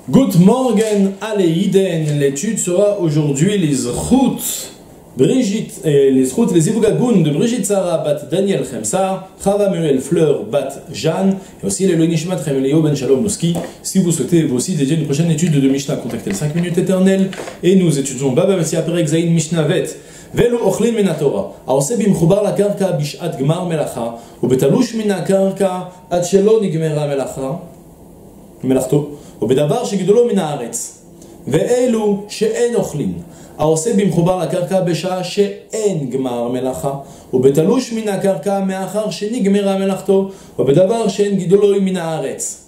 Good morning, Aleiden. L'étude sera aujourd'hui les Zchut Brigitte et les Zchut, les Ivugagun de Brigitte Sarah bat Daniel Khemsar, Chava Muriel Fleur bat Jeanne, et aussi les Nishmat Remelio Ben Shalom Noski. Si vous souhaitez vous aussi dédier une prochaine étude de Mishnah, contactez le 5 minutes éternelles et nous étudions Baba Messia Perek Zayin Mishnah Vet. Velo ochlin min haTorah, העושה במחובר לקרקע בשעת גמר מלאכה, ובתלוש מן הקרקע עד שלא נגמרה מלאכתו, ובדבר שגידולו מן הארץ. ואלו שאין אוכלין, העושה במחובר לקרקע בשעה שאין גמר מלאכה, ובתלוש מן הקרקע מאחר שנגמרה מלאכתו, ובדבר שאין גידולו מן הארץ.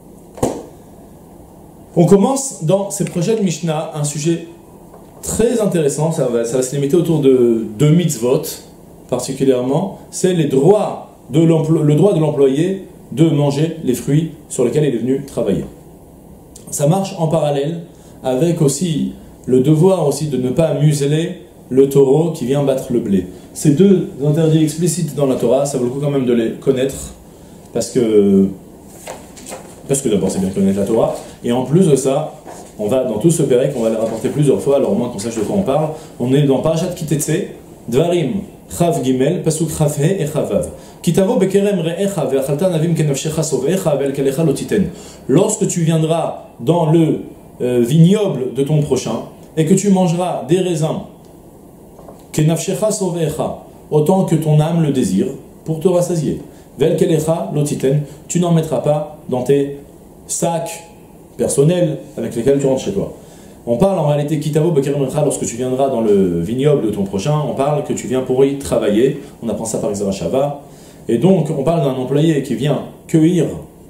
On commence dans ces prochaines Mishnah un sujet très intéressant, ça va se limiter autour de deux mitzvot particulièrement, c'est le droit de l'employé de manger les fruits sur lesquels il est venu travailler. Ça marche en parallèle avec aussi le devoir aussi de ne pas museler le taureau qui vient battre le blé. Ces deux interdits explicites dans la Torah, ça vaut le coup quand même de les connaître parce que d'abord c'est bien connaître la Torah et en plus de ça, on va dans tout ce pérec, on va les rapporter plusieurs fois, alors au moins qu'on sache de quoi on parle. On est dans Parashat Kitetse, Dvarim, Chav Gimel, Pasuk Chav He et Chavav. Kitavo bekerem re'echa ve'achalta navim kenafshecha sovecha ve'elkelecha lotiten. Lorsque tu viendras dans le vignoble de ton prochain et que tu mangeras des raisins, kenafshecha sovecha, autant que ton âme le désire, pour te rassasier. Ve'elkelecha lotiten, tu n'en mettras pas dans tes sacs personnels avec lesquels tu rentres chez toi. On parle en réalité kitavo bekerem re'echa lorsque tu viendras dans le vignoble de ton prochain, on parle que tu viens pour y travailler. On apprend ça par Xera Shava. Et donc, on parle d'un employé qui vient cueillir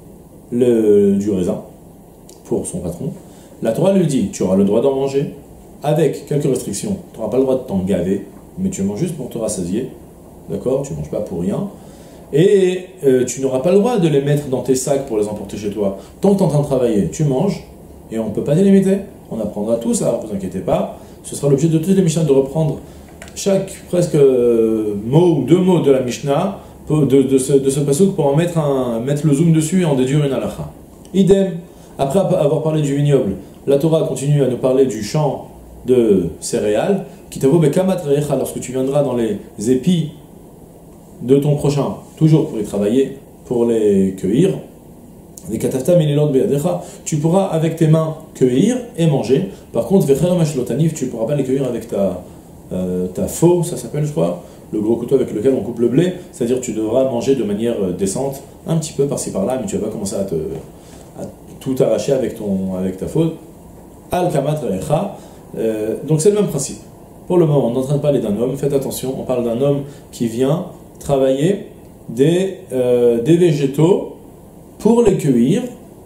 du raisin pour son patron. La Torah lui dit, tu auras le droit d'en manger, avec quelques restrictions. Tu n'auras pas le droit de t'en gaver, mais tu manges juste pour te rassasier. D'accord? Tu ne manges pas pour rien. Et tu n'auras pas le droit de les mettre dans tes sacs pour les emporter chez toi. Tant que tu es en train de travailler, tu manges, et on ne peut pas te limiter. On apprendra tout ça, ne vous inquiétez pas. Ce sera l'objet de toutes les Mishnah de reprendre chaque presque mot ou deux mots de la Mishnah, de ce pasuk pour en mettre le zoom dessus et en déduire une halakha. Idem, après avoir parlé du vignoble, la Torah continue à nous parler du champ de céréales. Kitavo bekamat re'echa, lorsque tu viendras dans les épis de ton prochain, toujours pour y travailler, pour les cueillir, les katafta mililot beyadecha, tu pourras avec tes mains cueillir et manger. Par contre, vecher mashlotanif, tu ne pourras pas les cueillir avec ta faux, ça s'appelle, je crois, le gros couteau avec lequel on coupe le blé, c'est-à-dire tu devras manger de manière décente, un petit peu par-ci par-là, mais tu vas pas commencer à tout arracher avec ta faute. Al-kamat re'echa, donc c'est le même principe. Pour le moment, on est en train de parler d'un homme, faites attention, on parle d'un homme qui vient travailler des végétaux pour les cueillir,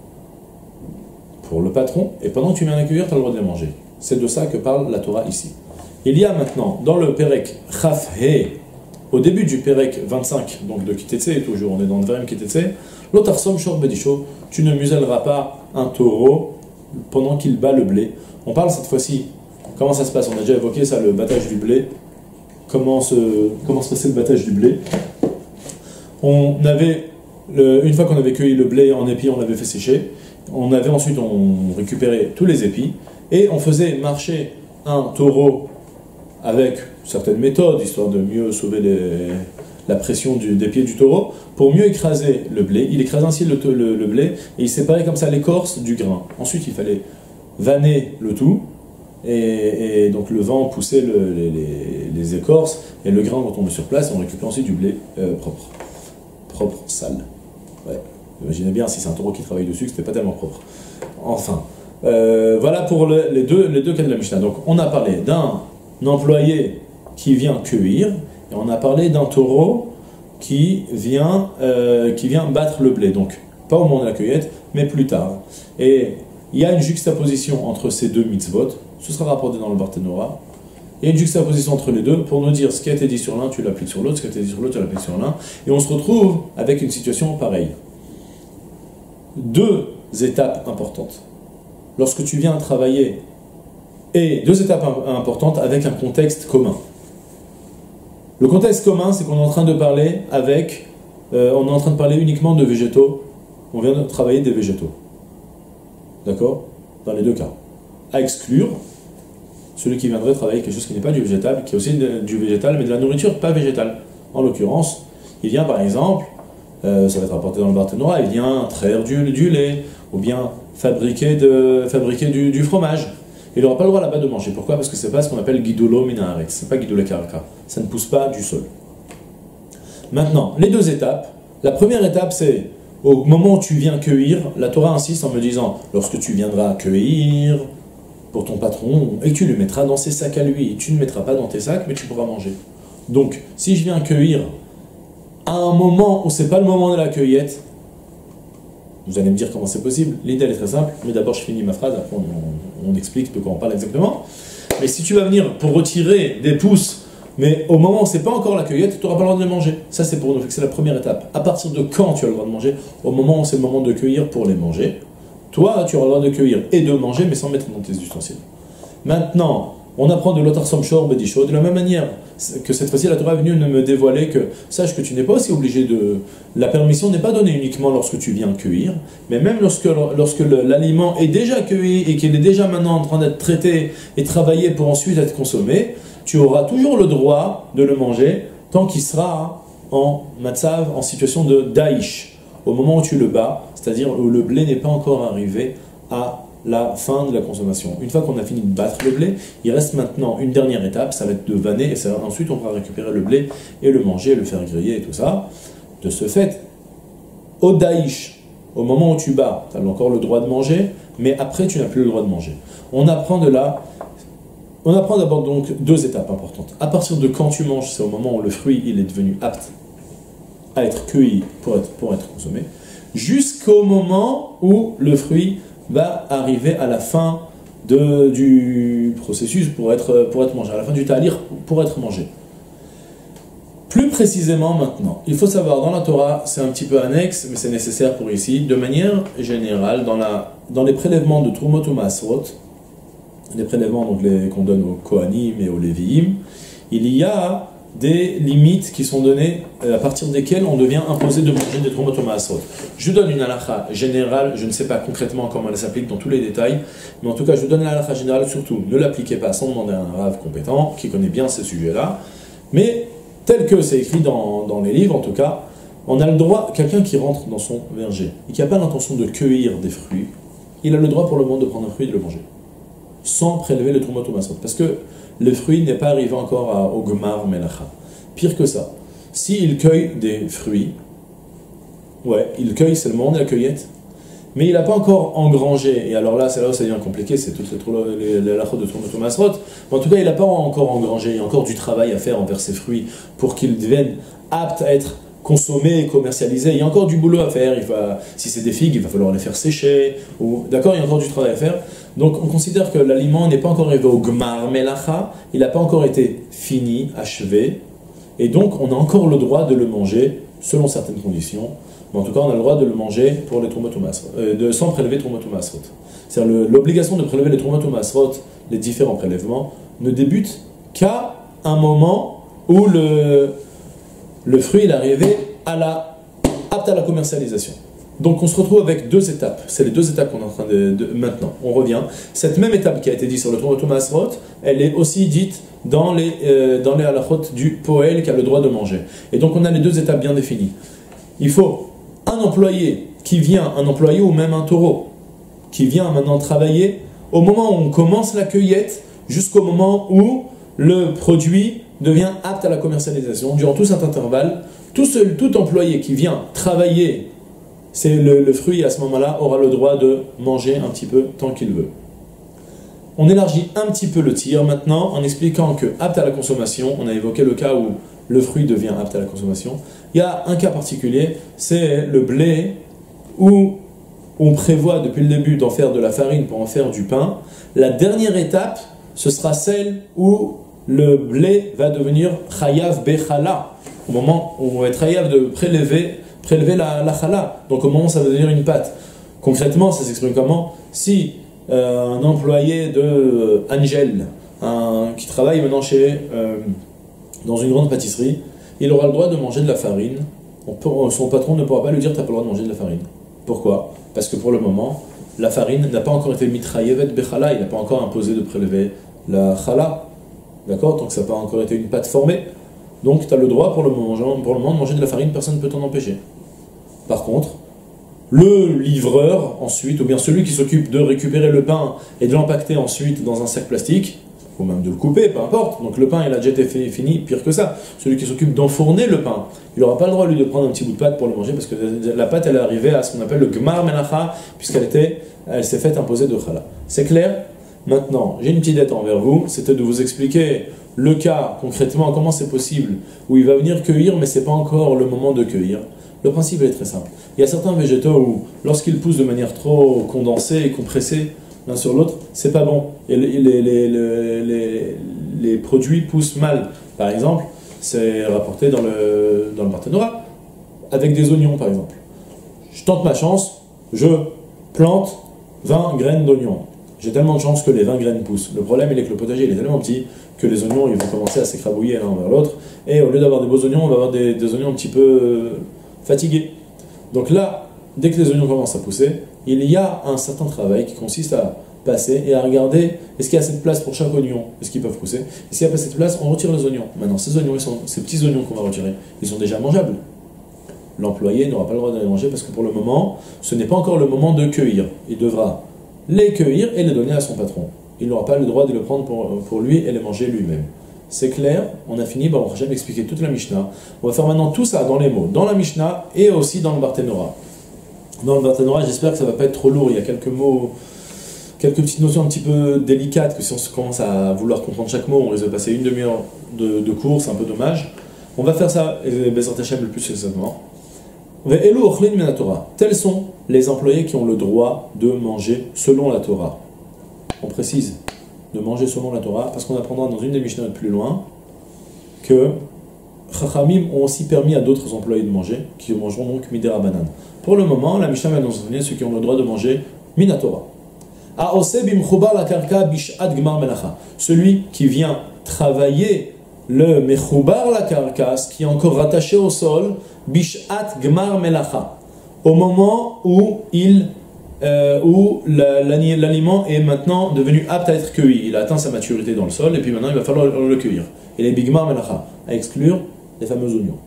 pour le patron, et pendant que tu viens les cueillir, tu as le droit de les manger. C'est de ça que parle la Torah ici. Il y a maintenant, dans le Perek Chaf He, au début du Perek 25, donc de Kitetse, toujours, on est dans le Dvarim Kitetse, Lotarsom Shor Bedisho, tu ne muselleras pas un taureau pendant qu'il bat le blé. On parle cette fois-ci, comment ça se passe? On a déjà évoqué ça, le battage du blé. Comment se passait le battage du blé? Une fois qu'on avait cueilli le blé en épis, on l'avait fait sécher. On récupérait tous les épis et on faisait marcher un taureau avec certaines méthodes, histoire de mieux sauver la pression des pieds du taureau, pour mieux écraser le blé. Il écrasait ainsi le blé, et il séparait comme ça l'écorce du grain. Ensuite, il fallait vanner le tout, et donc le vent poussait les écorces, et le grain retombait sur place, et on récupérait ensuite du blé propre, sale. Ouais. Imaginez bien, si c'est un taureau qui travaille dessus, que c'était pas tellement propre. Enfin, voilà pour les deux cas de la Mishnah. Donc, on a parlé d'un employé qui vient cueillir, et on a parlé d'un taureau qui vient battre le blé. Donc, pas au moment de la cueillette, mais plus tard. Et il y a une juxtaposition entre ces deux mitzvot, ce sera rapporté dans le Barthénora. Il y a une juxtaposition entre les deux pour nous dire ce qui a été dit sur l'un, tu l'appliques sur l'autre, ce qui a été dit sur l'autre, tu l'appliques sur l'un. Et on se retrouve avec une situation pareille. Deux étapes importantes. Lorsque tu viens travailler, et deux étapes importantes avec un contexte commun. Le contexte commun, c'est qu'on est en train de parler uniquement de végétaux. On vient de travailler des végétaux. D'accord? dans les deux cas. À exclure celui qui viendrait travailler quelque chose qui n'est pas du végétal, qui est aussi du végétal, mais de la nourriture pas végétale. En l'occurrence, il vient par exemple, ça va être rapporté dans le Barthénois, il vient traire du lait, ou bien fabriquer du fromage. Il n'aura pas le droit là-bas de manger. Pourquoi? Parce que c'est pas ce qu'on appelle guidulo minaharetz, c'est pas guidulo karka. Ça ne pousse pas du sol. Maintenant, les deux étapes. La première étape, c'est au moment où tu viens cueillir, la Torah insiste en me disant, lorsque tu viendras cueillir pour ton patron, et que tu le mettras dans ses sacs à lui, tu ne mettras pas dans tes sacs, mais tu pourras manger. Donc, si je viens cueillir à un moment où c'est pas le moment de la cueillette, vous allez me dire comment c'est possible. L'idée elle est très simple, mais d'abord je finis ma phrase, après on explique de quoi on parle exactement. Mais si tu vas venir pour retirer des pousses, mais au moment où c'est pas encore la cueillette, tu n'auras pas le droit de les manger. Ça c'est pour nous, c'est la première étape. À partir de quand tu as le droit de manger? Au moment où c'est le moment de cueillir pour les manger. Toi, tu auras le droit de cueillir et de manger, mais sans mettre dans tes ustensiles. Maintenant, on apprend de l'autre Samshor Bedisho, de la même manière que cette fois-ci la Torah est venue me dévoiler que sache que tu n'es pas aussi obligé de... La permission n'est pas donnée uniquement lorsque tu viens cueillir, mais même lorsque l'aliment est déjà cueilli et qu'il est déjà maintenant en train d'être traité et travaillé pour ensuite être consommé, tu auras toujours le droit de le manger tant qu'il sera en matzav, en situation de daïch, au moment où tu le bats, c'est-à-dire où le blé n'est pas encore arrivé à la fin de la consommation. Une fois qu'on a fini de battre le blé, il reste maintenant une dernière étape, ça va être de vanner, et ensuite on va récupérer le blé et le manger, le faire griller et tout ça. De ce fait, au daïch, au moment où tu bats, tu as encore le droit de manger, mais après tu n'as plus le droit de manger. On apprend d'abord donc deux étapes importantes. À partir de quand tu manges, c'est au moment où le fruit il est devenu apte à être cueilli pour être consommé, jusqu'au moment où le fruit va arriver à la fin du processus pour être mangé, à la fin du talir pour être mangé. Plus précisément maintenant, il faut savoir, dans la Torah, c'est un petit peu annexe, mais c'est nécessaire pour ici, de manière générale, dans les prélèvements de Trumot ou Maasrot, les prélèvements qu'on donne aux Kohanim et aux Lévi'im, il y a des limites qui sont données à partir desquelles on devient imposé de manger des Trumot ou Maasrot. Je donne une halakha générale, je ne sais pas concrètement comment elle s'applique dans tous les détails, mais en tout cas je donne la halakha générale, surtout ne l'appliquez pas sans demander à un rave compétent qui connaît bien ces sujets-là, mais tel que c'est écrit dans les livres en tout cas, on a le droit, quelqu'un qui rentre dans son verger et qui n'a pas l'intention de cueillir des fruits, il a le droit pour le moment de prendre un fruit et de le manger, sans prélever le Trumot ou Maasrot, parce que le fruit n'est pas arrivé encore au Gmar Melacha. Pire que ça, s'il cueille des fruits, il cueille, c'est le moment de la cueillette, mais il n'a pas encore engrangé, et alors là, c'est là où ça devient compliqué, c'est toutes les halachot de Trumot ou Maasrot, mais en tout cas, il n'a pas encore engrangé, il y a encore du travail à faire envers ces fruits pour qu'ils deviennent aptes à être consommés et commercialisés. Il y a encore du boulot à faire, si c'est des figues, il va falloir les faire sécher, d'accord, il y a encore du travail à faire. Donc on considère que l'aliment n'est pas encore arrivé au Gmar Melacha, il n'a pas encore été fini, achevé, et donc on a encore le droit de le manger selon certaines conditions, mais en tout cas on a le droit de le manger pour les Trumot ou Maasrot, sans prélever Trumot ou Maasrot. C'est-à-dire l'obligation de prélever les Trumot ou Maasrot, les différents prélèvements, ne débute qu'à un moment où le fruit est arrivé apte à la commercialisation. Donc on se retrouve avec deux étapes. C'est les deux étapes qu'on est en train maintenant. On revient. Cette même étape qui a été dite sur le Trumot ou Maasrot, elle est aussi dite dans les halachot du poël qui a le droit de manger. Et donc on a les deux étapes bien définies. Il faut un employé ou même un taureau, qui vient maintenant travailler au moment où on commence la cueillette jusqu'au moment où le produit devient apte à la commercialisation. Durant tout cet intervalle, tout employé qui vient travailler le fruit à ce moment-là aura le droit de manger un petit peu tant qu'il veut. On élargit un petit peu le tir maintenant en expliquant que apte à la consommation, on a évoqué le cas où le fruit devient apte à la consommation. Il y a un cas particulier, c'est le blé où on prévoit depuis le début d'en faire de la farine pour en faire du pain. La dernière étape, ce sera celle où le blé va devenir chayav bechala, au moment où on va être chayav de prélever la chala, donc au moment où ça va devenir une pâte. Concrètement, ça s'exprime comment? Si un employé de Angel, qui travaille maintenant dans une grande pâtisserie, il aura le droit de manger de la farine. Son patron ne pourra pas lui dire « tu n'as pas le droit de manger de la farine ». Pourquoi? Parce que pour le moment, la farine n'a pas encore été mitrayevet bechala, il n'a pas encore imposé de prélever la chala. D'accord? Donc ça n'a pas encore été une pâte formée. Donc tu as le droit pour le moment de manger de la farine, personne ne peut t'en empêcher. Par contre, le livreur ensuite, ou bien celui qui s'occupe de récupérer le pain et de l'empaqueter ensuite dans un sac plastique, ou même de le couper, peu importe. Donc le pain, il a déjà été fini, pire que ça. Celui qui s'occupe d'enfourner le pain, il n'aura pas le droit, lui, de prendre un petit bout de pâte pour le manger, parce que la pâte, elle est arrivée à ce qu'on appelle le gmar melacha, elle s'est faite imposer de chala. C'est clair? Maintenant, j'ai une petite dette envers vous, c'était de vous expliquer le cas, concrètement, comment c'est possible, où il va venir cueillir, mais ce n'est pas encore le moment de cueillir. Le principe est très simple. Il y a certains végétaux où, lorsqu'ils poussent de manière trop condensée et compressée l'un sur l'autre, c'est pas bon. Et les produits poussent mal. Par exemple, c'est rapporté dans le Barthénora, avec des oignons par exemple. Je tente ma chance, je plante 20 graines d'oignons. J'ai tellement de chance que les 20 graines poussent. Le problème, il est que le potager il est tellement petit que les oignons ils vont commencer à s'écrabouiller l'un vers l'autre. Et au lieu d'avoir des beaux oignons, on va avoir des oignons un petit peu fatigués. Donc là, dès que les oignons commencent à pousser, il y a un certain travail qui consiste à passer et à regarder est-ce qu'il y a assez de place pour chaque oignon, est-ce qu'ils peuvent pousser. Et s'il n'y a pas assez de place, on retire les oignons. Maintenant, ces petits oignons qu'on va retirer, ils sont déjà mangeables. L'employé n'aura pas le droit de les manger parce que pour le moment, ce n'est pas encore le moment de cueillir. Il devra les cueillir et les donner à son patron. Il n'aura pas le droit de les prendre pour lui et les manger lui-même. C'est clair, on a fini, on va jamais expliquer toute la Mishnah. On va faire maintenant tout ça dans les mots, dans la Mishnah et aussi dans le Barthénora. Dans le Barthénora, j'espère que ça ne va pas être trop lourd, il y a quelques mots, quelques petites notions un petit peu délicates, que si on commence à vouloir comprendre chaque mot, on risque de passer une demi-heure de cours, c'est un peu dommage. On va faire ça, et Bezrat Hashem le plus exactement. Tels sont les employés qui ont le droit de manger selon la Torah. On précise de manger selon la Torah, parce qu'on apprendra dans une des Mishnah plus loin que Chachamim ont aussi permis à d'autres employés de manger, qui mangeront donc Midera Banan. Pour le moment, la Mishnah va nous enseigner ceux qui ont le droit de manger Minatora. Celui qui vient travailler le Mechubar la Karkas, qui est encore rattaché au sol, Bishat Gmar Melacha, au moment où l'aliment est maintenant devenu apte à être cueilli. Il a atteint sa maturité dans le sol et puis maintenant il va falloir le cueillir. Et les Bigmar Melacha, à exclure les fameux oignons.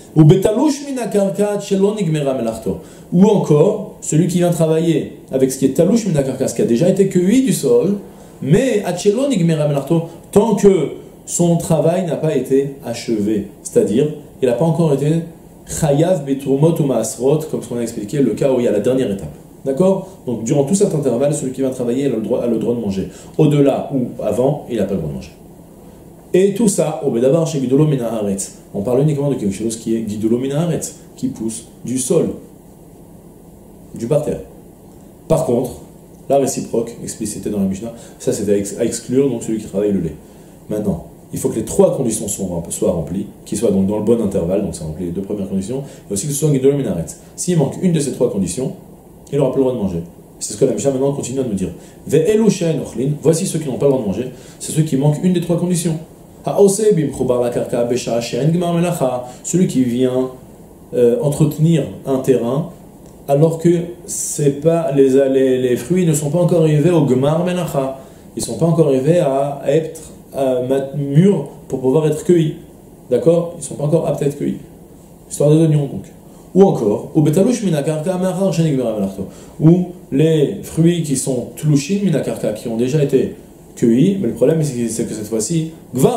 Ou encore, celui qui vient travailler avec ce qui est talouch minakarkas, qui a déjà été cueilli du sol, mais tant que son travail n'a pas été achevé. C'est-à-dire, il n'a pas encore été chayav betrumot ou maasrot, comme ce qu'on a expliqué, le cas où il y a la dernière étape. D'accord? Donc, durant tout cet intervalle, celui qui vient travailler a le droit de manger. Au-delà ou avant, il n'a pas le droit de manger. Et tout ça, au Bedavar chez Gidolo Mina Haaretz. On parle uniquement de quelque chose qui est Gidolo Mina Haaretz, qui pousse du sol, du parterre. Par contre, la réciproque, explicitée dans la Mishnah, ça c'est à exclure, donc celui qui travaille le lait. Maintenant, il faut que les trois conditions soient remplies, qu'ils soient donc dans le bon intervalle, donc ça remplit les deux premières conditions, et aussi que ce soit Gidolo Mina Haaretz. S'il manque une de ces trois conditions, il n'aura pas le droit de manger. C'est ce que la Mishnah maintenant continue à nous dire. Voici ceux qui n'ont pas le droit de manger, c'est ceux qui manquent une des trois conditions. Celui qui vient entretenir un terrain alors que les fruits ne sont pas encore arrivés au Gmar Melacha. Ils ne sont pas encore arrivés à être mûrs pour pouvoir être cueillis. D'accord? Ils ne sont pas encore aptes à être cueillis. Histoire des oignons donc. Ou encore, ou les fruits qui sont tlushin minakarka, qui ont déjà été cueillis, mais le problème c'est que cette fois-ci,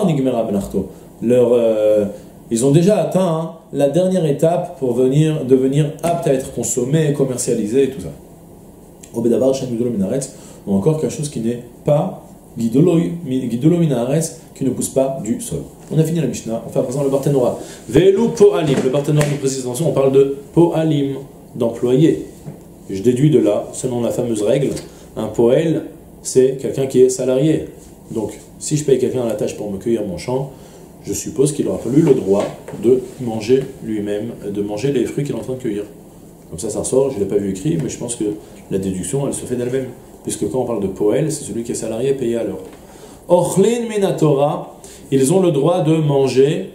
ils ont déjà atteint la dernière étape pour devenir aptes à être consommés, commercialisés et tout ça. Ou encore quelque chose qui n'est pas Gidolo Minaharetz, qui ne pousse pas du sol. On a fini la Mishnah, on fait à présent le Barthénora. Velu Po'alim, le Barthénora nous précise attention, on parle de Po'alim, d'employé. Je déduis de là, selon la fameuse règle, un Po'el, c'est quelqu'un qui est salarié. Donc, si je paye quelqu'un à la tâche pour me cueillir mon champ, je suppose qu'il aura fallu le droit de manger lui-même, de manger les fruits qu'il est en train de cueillir. Comme ça ressort, je ne l'ai pas vu écrit, mais je pense que la déduction, elle se fait d'elle-même. Puisque quand on parle de Poël, c'est celui qui est salarié payé à l'heure. Ochlin Minatora, ils ont le droit de manger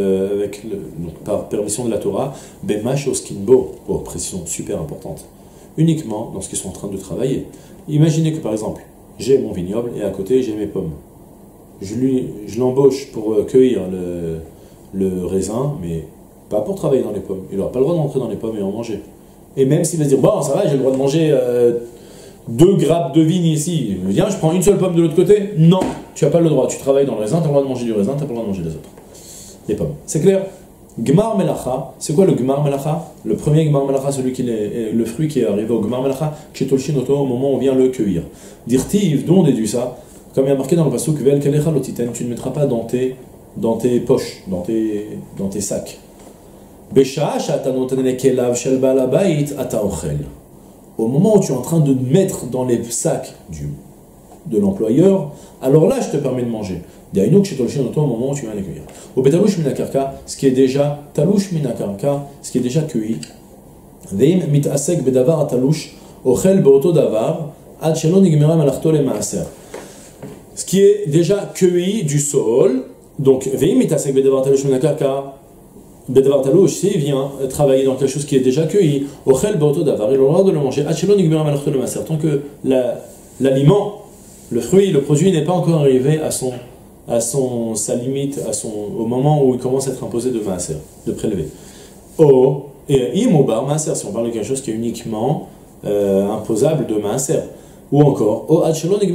donc, par permission de la Torah, Bemash Oskinbo, précision super importante. uniquement lorsqu'ils sont en train de travailler. Imaginez que par exemple, j'ai mon vignoble et à côté j'ai mes pommes. Je l'embauche pour cueillir le raisin, mais pas pour travailler dans les pommes. Il n'aura pas le droit d'entrer dans les pommes et en manger. Et même s'il va se dire, bon ça va, j'ai le droit de manger 2 grappes de vigne ici, viens, je prends une seule pomme de l'autre côté. Non, tu n'as pas le droit. Tu travailles dans le raisin, tu as le droit de manger du raisin, tu n'as pas le droit de manger les autres. Les pommes. C'est clair? Gmar Melacha, c'est quoi le Gmar Melacha? Le premier Gmar Melacha, celui qui est le fruit qui est arrivé au Gmar Melacha, Chetolshinoto, au moment où on vient le cueillir. Dirtiv, d'où on déduit ça? Comme il y a marqué dans le pasuk, Vel Kelecha Lotiten, tu ne mettras pas dans tes poches, dans tes sacs. Besha Shatanoten Kelav Shel Balabait Ata Ochel. Au moment où tu es en train de mettre dans les sacs de l'employeur, alors là je te permets de manger. D'ailleurs, chez Tolchien, au moment où tu viens les cueillir. Au Betalouch Minakarka, ce qui est déjà Talouch Minakarka, ce qui est déjà cueilli. Veim mitasek bedavar talouch, ochel beoto davar, ad shelon igmera malachto le maaser. Ce qui est déjà cueilli du sol, donc veim mitasek bedavar talouch minakarka. Bedavar talouch, s'il vient travailler dans quelque chose qui est déjà cueilli, ochel beoto davar, il aura le droit de le manger, ad shelon igmera malachto le maaser, tant que l'aliment, le fruit, le produit n'est pas encore arrivé à sa limite, au moment où il commence à être imposé de maaser, de prélever. Et imobar maaser, si on parle de quelque chose qui est uniquement imposable de maaser. Ou encore, ou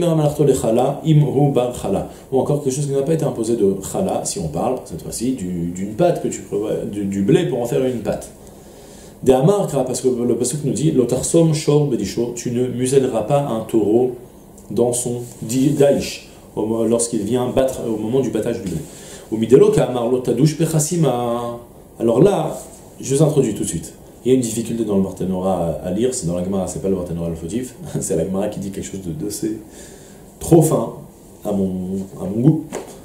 encore quelque chose qui n'a pas été imposé de chala, si on parle, cette fois-ci, d'une pâte que tu prévois, du blé pour en faire une pâte. Des amarkra, parce que le pasuk nous dit, lotarsom shor bedisho, tu ne muselleras pas un taureau dans son daïch, lorsqu'il vient battre au moment du battage du blé. Ou midelo kamar lotadouche pechasima. Alors là, je vous introduis tout de suite. Il y a une difficulté dans le Barthénora à lire, c'est dans la Gemara, c'est pas le Barthénora le fautif, c'est la Gemara qui dit quelque chose de c'est trop fin à mon goût,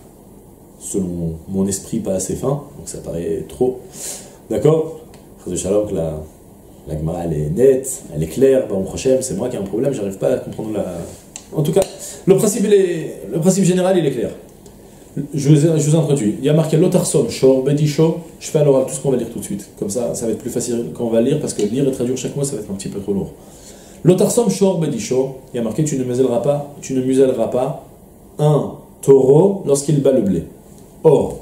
selon mon esprit pas assez fin, donc ça paraît trop. D'accord? Frère de Shalom, que la Gemara elle est nette, elle est claire, Baruch Hashem, c'est moi qui ai un problème, j'arrive pas à comprendre En tout cas, le principe général il est clair. Je vous introduis. Il y a marqué Lotarsom, Shor, Bedisho. Je fais à l'oral tout ce qu'on va lire tout de suite. Comme ça va être plus facile quand on va lire, parce que lire et traduire chaque mot, ça va être un petit peu trop lourd. Lotarsom, Shor, Bedisho. Il y a marqué tu ne muselleras pas un taureau lorsqu'il bat le blé. Or,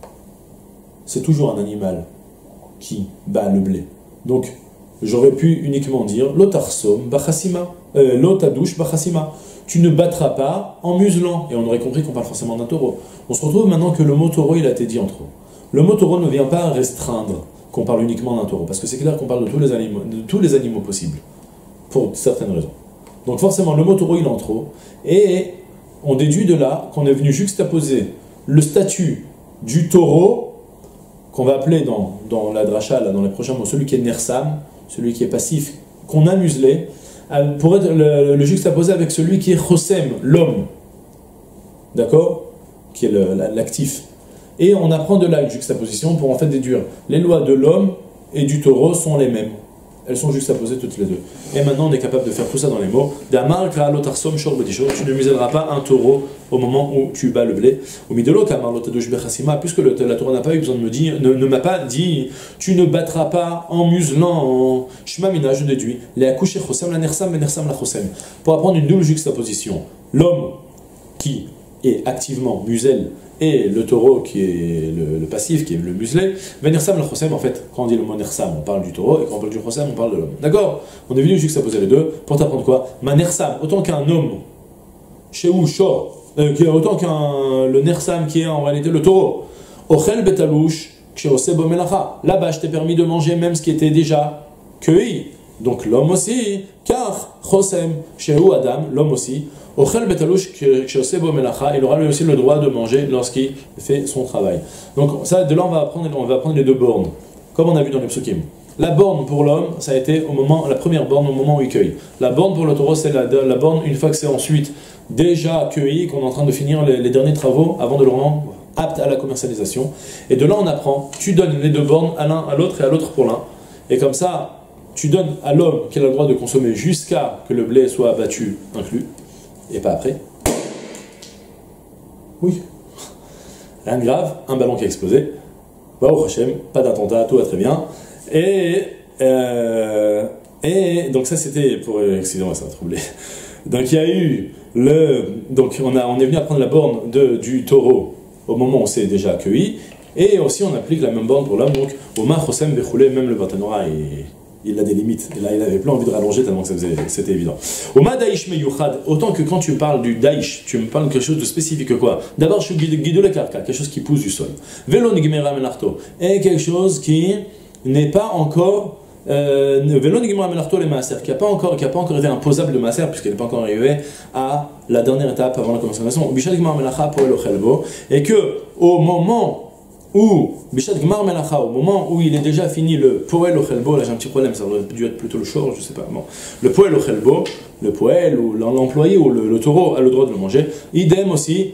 c'est toujours un animal qui bat le blé. Donc, j'aurais pu uniquement dire Lotarsom, Bachasima. Lotadouche, Bachasima. Tu ne battras pas en muselant. Et on aurait compris qu'on parle forcément d'un taureau. On se retrouve maintenant que le mot taureau, il a été dit en trop. Le mot taureau ne vient pas restreindre qu'on parle uniquement d'un taureau. Parce que c'est clair qu'on parle de tous les animaux possibles. Pour certaines raisons. Donc forcément, le mot taureau, il est en trop. Et on déduit de là qu'on est venu juxtaposer le statut du taureau, qu'on va appeler dans la dracha, là, dans les prochains mots, celui qui est nersam, celui qui est passif, qu'on a muselé, pour être le juxtaposer avec celui qui est chosem, l'homme, d'accord, qui est l'actif. Et on apprend de là une juxtaposition pour en fait déduire les lois de l'homme et du taureau sont les mêmes. Elles sont juxtaposées toutes les deux. Et maintenant on est capable de faire tout ça dans les mots. Damar kra lotarsom shor bedisho, tu ne muselleras pas un taureau au moment où tu bats le blé. Au midelo kamar lotadouche bechasima, puisque la Torah n'a pas eu besoin de me dire, ne m'a pas dit, tu ne battras pas en muselant. Shema mina, je déduis. Les akouche chosem la nersam ben nersam la chosem. Pour apprendre une double juxtaposition. L'homme qui est activement muselle et le taureau qui est le passif, qui est le muselé, Venersam la chosem, en fait, quand on dit le mot nersam, on parle du taureau, et quand on parle du chosem, on parle de l'homme. D'accord? On est venu juxtaposer les deux pour t'apprendre quoi? Ma nersam, autant qu'un homme, chez ou shor, autant le nersam qui est en réalité le taureau. Ochel betalouche, ksheose bomelacha. Là-bas, je t'ai permis de manger même ce qui était déjà cueilli. Donc l'homme aussi, car chosem, chez ou adam, l'homme aussi, Ochel betalouche ksheose bomelacha, il aura lui aussi le droit de manger lorsqu'il fait son travail. Donc ça, de là, on va apprendre les deux bornes, comme on a vu dans les psukim. La borne pour l'homme, ça a été la première borne au moment où il cueille. La borne pour le taureau, c'est la borne une fois que c'est ensuite déjà cueilli, qu'on est en train de finir les derniers travaux avant de le rendre apte à la commercialisation. Et de là, on apprend, tu donnes les deux bornes à l'un, à l'autre et à l'autre pour l'un. Et comme ça, tu donnes à l'homme qui a le droit de consommer jusqu'à que le blé soit abattu, inclus, et pas après. Oui. Rien de grave, un ballon qui a explosé. Baruch Hashem, pas d'attentat, tout va très bien. Et Et donc ça c'était pour... excusez-moi, ça m'a troublé. Donc il y a eu donc on est venu à prendre la borne du taureau au moment où c'est déjà accueilli, et aussi on applique la même borne pour l'homme, donc au Machosem Bechoulé, même le Bartanora, il a des limites, et là il avait plus envie de rallonger tellement que c'était évident. Au Madaïsh Meyuchad, autant que quand tu parles du Daïsh, tu me parles de quelque chose de spécifique quoi. D'abord je suis guidé le karka, quelque chose qui pousse du sol. Velo Nigmera Menarto, et quelque chose qui n'est pas encore qui n'a pas encore été imposable de maaser, puisqu'elle n'est pas encore arrivée à la dernière étape avant la consommation. Et que au moment où il est déjà fini le poel au chelbo, là j'ai un petit problème, ça aurait dû être plutôt le shor, je sais pas. Bon. Le poel au chelbo, le poel ou l'employé ou le taureau a le droit de le manger. Idem aussi,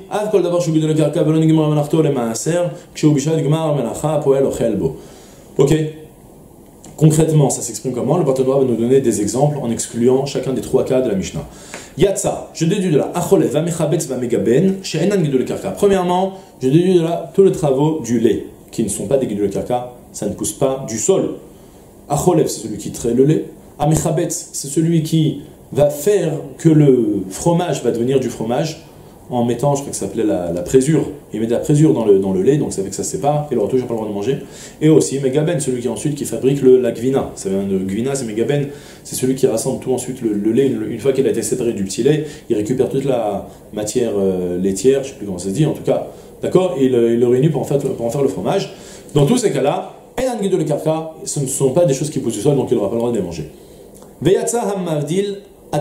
ok. Concrètement, ça s'exprime comment? Le partenaire va nous donner des exemples en excluant chacun des trois cas de la Mishnah. Yatsa, je déduis de là, Acholev, Vamechabetz, Vamegaben, She'enan Gidul Karka. Premièrement, je déduis de là tous les travaux du lait, qui ne sont pas des Gidul Karka, ça ne pousse pas du sol. Acholev, c'est celui qui traite le lait. Amechabetz, c'est celui qui va faire que le fromage va devenir du fromage, en mettant, je crois que ça s'appelait la présure. Il met de la présure dans le lait, donc ça fait que ça se sépare, il n'aura toujours pas le droit de manger. Et aussi Megaben, celui qui ensuite qui fabrique la gvina. Ça vient de gvina, c'est Megaben, c'est celui qui rassemble tout ensuite le lait. Une fois qu'il a été séparé du petit lait, il récupère toute la matière laitière, je ne sais plus comment ça se dit en tout cas, d'accord, et il le réunit pour en faire le fromage. Dans tous ces cas-là, Enan Gidul le Karka, ce ne sont pas des choses qui poussent du sol, donc il n'aura pas le droit de les manger. Veyatsa Hammavdil.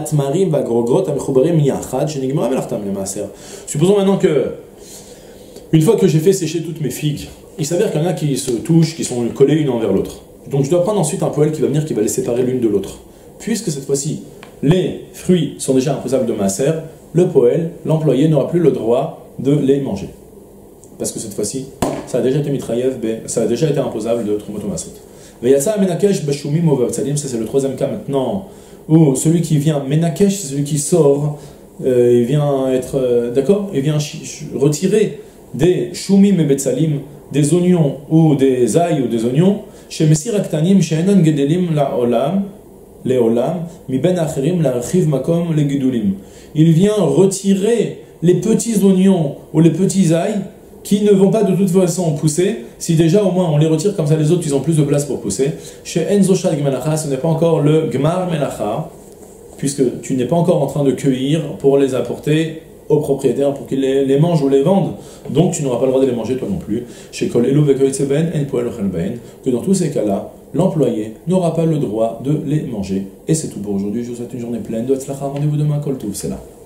Supposons maintenant que, une fois que j'ai fait sécher toutes mes figues, il s'avère qu'il y en a qui se touchent, qui sont collées l'une envers l'autre. Donc je dois prendre ensuite un poêle qui va venir, qui va les séparer l'une de l'autre. Puisque cette fois-ci, les fruits sont déjà imposables de maaser, le poêle, l'employé n'aura plus le droit de les manger. Parce que cette fois-ci, ça a déjà été mitraïev, ça a déjà été imposable de Trumot Masot. Ça c'est le troisième cas maintenant, où celui qui vient, Menakesh, c'est celui qui sort, il vient être, d'accord, il vient retirer des Shumim et Betsalim, des oignons ou des ailles ou des oignons, chez Messir Aktanim, chez Enan Gedelim la Olam, les Olam, mi ben Acherim la Archiv Makom les Gedulim. Il vient retirer les petits oignons ou les petits ailles qui ne vont pas de toute façon pousser, si déjà au moins on les retire comme ça les autres ils ont plus de place pour pousser. Chez Enzo Shad Gmelacha, ce n'est pas encore le Gmar Melacha, puisque tu n'es pas encore en train de cueillir pour les apporter aux propriétaires pour qu'ils les mangent ou les vendent, donc tu n'auras pas le droit de les manger toi non plus. Chez Kol Elu Vekoitzeben En Poel Ochelben, que dans tous ces cas-là, l'employé n'aura pas le droit de les manger. Et c'est tout pour aujourd'hui, je vous souhaite une journée pleine de Tzlacha, rendez-vous demain, Kol Touv, c'est là.